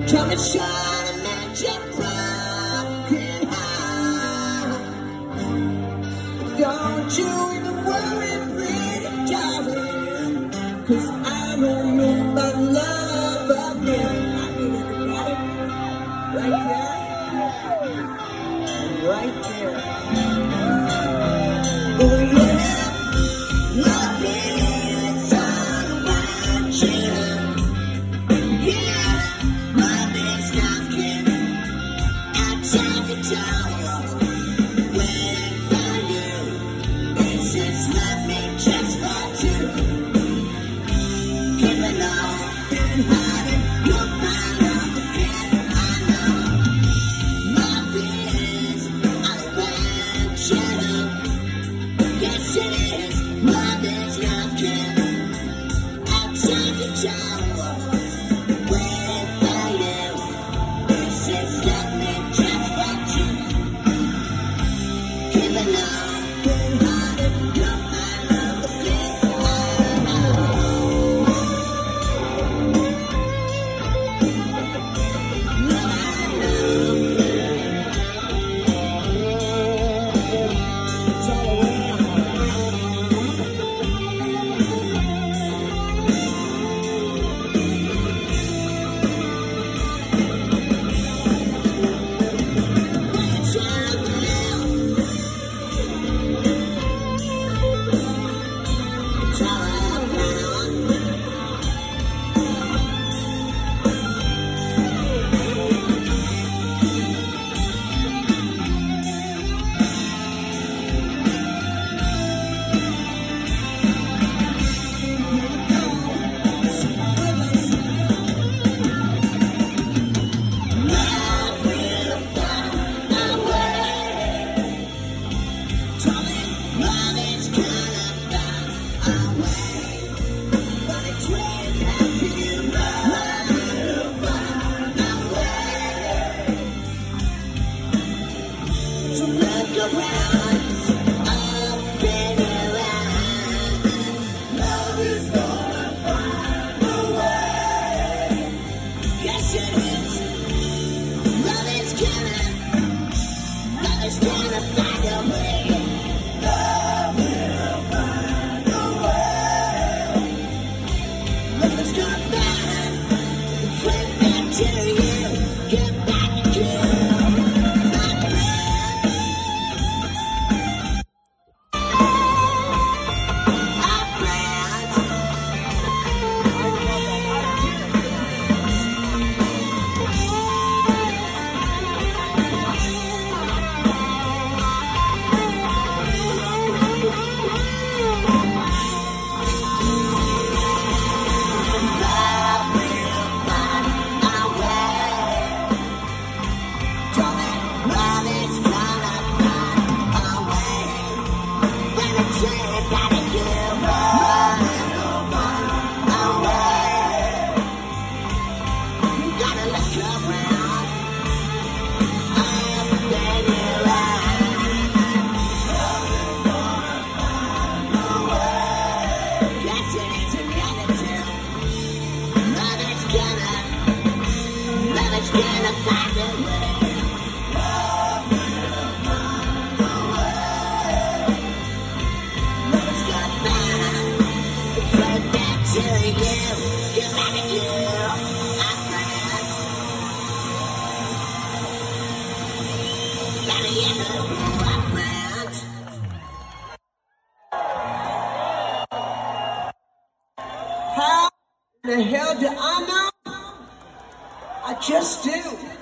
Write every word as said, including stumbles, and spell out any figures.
Come and shine a magic broken heart. Don't you even worry, pretty darling, 'cause I know you're my love again. I mean, everybody, right there, right there. Oh yeah, nothing is all about you. Yeah, nothing's knocking outside the door, waiting for you. It's just let me just for two. Keep it open hearted, you'll find out again. I know nothing's all about you. Yes, it is. Nothing's knocking outside the door, waiting for you. This is let me just watch you. Keep it open hearted, you'll find out again. I know. Love, I know. It's all around. It's all around. It's all around. Love will find a way. Darling, love is gonna find a way. But it's way back here. Love will find a way. So look around, up and around. Love is gonna find a way. Yes, it is. Love is gonna, love is gonna find a way. Love will find a way. Love is gonna find its way back to you. Get back to you, my friend. Our friend. Love will find a way. Darling, love is gonna find a way. When it's way back to you, love will find a way. You gotta look around, up and around. Yes, it is a reality. Love is gonna, love is gonna find a way. Love is gonna find its way back to you. Get back to you, my friend. Gotta you, my friend. How the hell do I know? I just do.